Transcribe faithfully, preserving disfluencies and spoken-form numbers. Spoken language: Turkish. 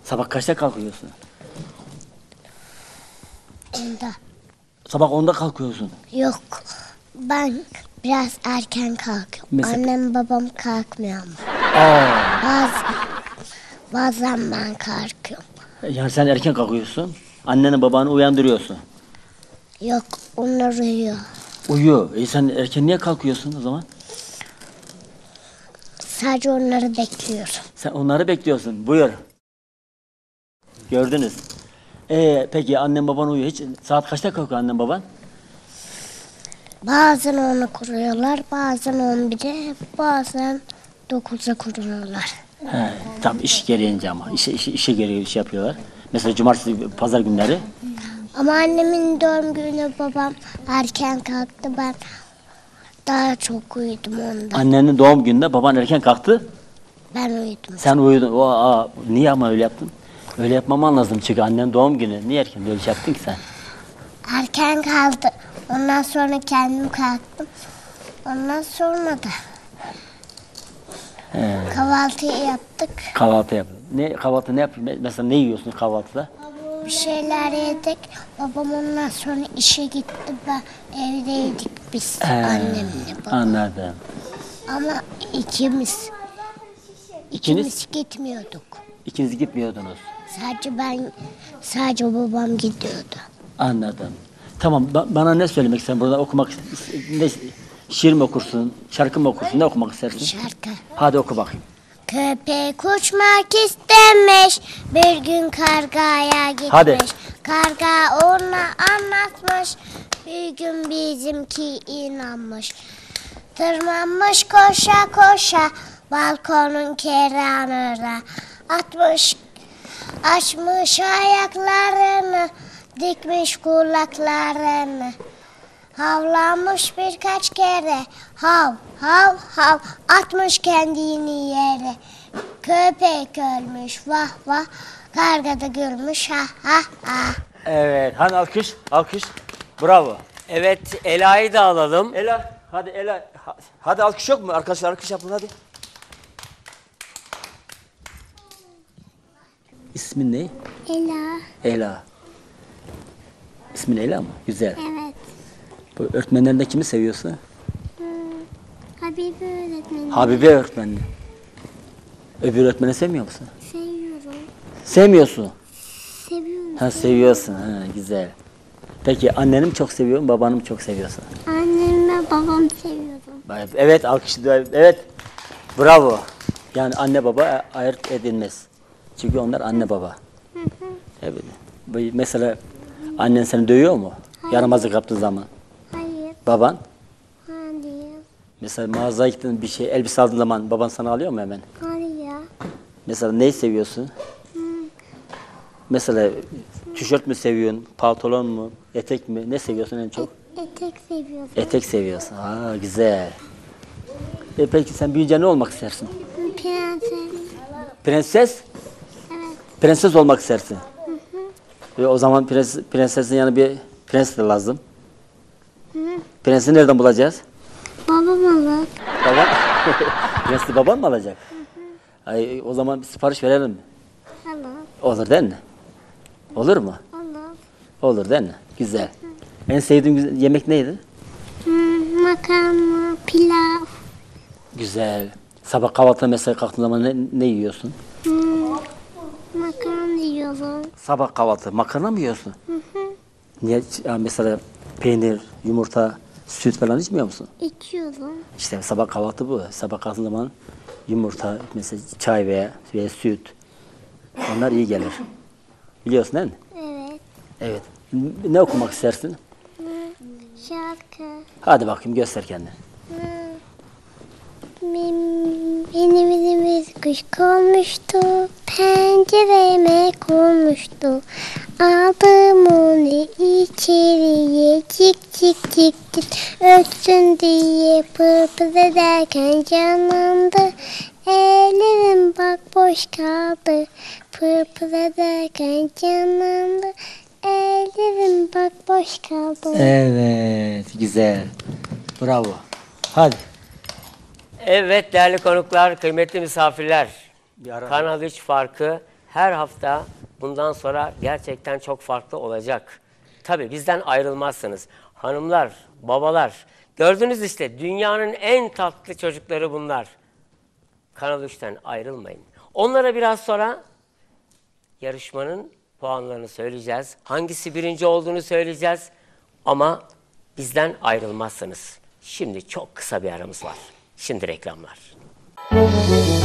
Sabah kaçta kalkıyorsun? Onda. Sabah onda kalkıyorsun. Yok. Ben biraz erken kalkıyorum. Mesela- Annem babam kalkmıyor ama. Aa, Baz, bazen ben kalkıyorum. yani sen erken kalkıyorsun. Anneni babanı uyandırıyorsun. Yok, onlar uyuyor. Uyuyor. E sen erken niye kalkıyorsun o zaman? Sadece onları bekliyorum. Sen onları bekliyorsun. Buyur. Gördünüz. Ee, peki annen baban uyuyor. Hiç saat kaçta kalkıyor annen baban? Bazen onu kuruyorlar, bazen on bire, bazen dokuza kuruyorlar. He, tabii iş gereğince ama. İşe, işe, işe gereği iş yapıyorlar. Mesela cumartesi, pazar günleri. Ama annemin doğum günü babam erken kalktı, ben daha çok uyudum ondan. Annenin doğum gününde baban erken kalktı. Ben uyudum. Sen uyudun. O, aa, niye ama öyle yaptın? Öyle yapmaman lazım çünkü annen doğum günü. Niye erken böyle şey yaptın ki sen? Erken kaldı. Ondan sonra kendim kalktım. Ondan sonra da He, kahvaltıyı yaptık. kahvaltı yap. Ne kahvaltı ne yapıyorsun? Mesela ne yiyorsun kahvaltıda? Bir şeyler yedik. Babam ondan sonra işe gitti. Ben evdeydik biz He, annemle babam. Anladım. Ama ikimiz. İkiniz? İkimiz gitmiyorduk. İkiniz gitmiyordunuz. Sadece ben, sadece babam gidiyordu. Anladım. Tamam, ba- bana ne söylemek istersin? Burada okumak, ne, şiir mi okursun, şarkı mı okursun, ne okumak istersin? Şarkı. Hadi oku bakayım. Köpek uçmak istemiş, bir gün kargaya gitmiş. Hadi. Karga ona anlatmış, bir gün bizimki inanmış. Tırmanmış koşa koşa, balkonun kenarına. Atmış, açmış ayaklarını, dikmiş kulaklarını. Havlamış birkaç kere, hav hav hav, atmış kendini yere. Köpek ölmüş vah vah, karga da gülmüş ha ha ha. Evet, hadi alkış, alkış. Bravo. Evet, Ela'yı da alalım. Ela, hadi Ela. ha- Hadi alkış yok mu? Arkadaşlar alkış yapın hadi. İsmin ne? Ela. Ela. İsmin Ela mı? Güzel. Evet. Bu öğretmenlerinde kimi seviyorsun? Habibi öğretmenim. Habibe öğretmenini. Öbür öğretmeni sevmiyor musun? Seviyorum. Sevmiyorsun. Seviyorum. Ha seviyorsun. Ha güzel. Peki anneni mi çok seviyorsun, babanı mı çok seviyorsun? Annemi babam seviyorum. Evet, alkış. Evet. Bravo. Yani anne baba ayırt edilmez. Çünkü onlar anne baba. Evet. Bu mesela annen seni dövüyor mu? Hayır. Yaramazlık yaptığı zaman. Hayır. Baban? Hayır. Mesela mağazaya gittin bir şey elbise aldığın zaman baban sana alıyor mu hemen? Hayır. Mesela neyi seviyorsun? Mesela tişört mü seviyorsun, pantolon mu, etek mi? Ne seviyorsun en çok? Etek seviyorum. Etek seviyorsun. Aa güzel. E peki sen büyüyünce ne olmak istersin? Prenses. Prenses? Evet. Prenses olmak istersin. Ve o zaman prens, prensesin yanı bir prens de lazım. Prensi nereden bulacağız? Babam olur. Baban? Prensi baban mı alacak? Ay, o zaman bir sipariş verelim mi? Olur. Olur değil mi? Olur mu? Olur. Olur değil mi? Güzel. En sevdiğin güzel- yemek neydi? Hmm, makarna, pilav. Güzel. Sabah kahvaltıda mesela kalktığın zaman ne, ne yiyorsun? Hmm, makarna yiyorum. Sabah kahvaltı makarna mı yiyorsun? Niye? Ya mesela peynir, yumurta, süt falan içmiyor musun? İçiyorum. İşte sabah kahvaltı bu. Sabah kalktığın zaman yumurta, mesela çay veya, veya süt. Onlar iyi gelir. Biliyorsun değil mi? Evet. Evet. Ne okumak istersin? Şarkı. Hadi bakayım göster kendini. Benim evime kuş konmuştu, pencereme konmuştu. Aldım onu içeriye, cik cik cik cik, ötsün diye pırpır ederken canlandı. Ellerim bak boş kaldı, pırpır ederken canlandı. Ellerim bak boş kaldı. Evet, güzel. Bravo. Hadi. Evet değerli konuklar, kıymetli misafirler. Bir ara- Kanal üç farkı her hafta bundan sonra gerçekten çok farklı olacak. Tabii bizden ayrılmazsınız. Hanımlar, babalar, gördünüz işte dünyanın en tatlı çocukları bunlar. Kanal üçten ayrılmayın. Onlara biraz sonra yarışmanın puanlarını söyleyeceğiz. Hangisi birinci olduğunu söyleyeceğiz. Ama bizden ayrılmazsınız. Şimdi çok kısa bir aramız var. Şimdi reklamlar.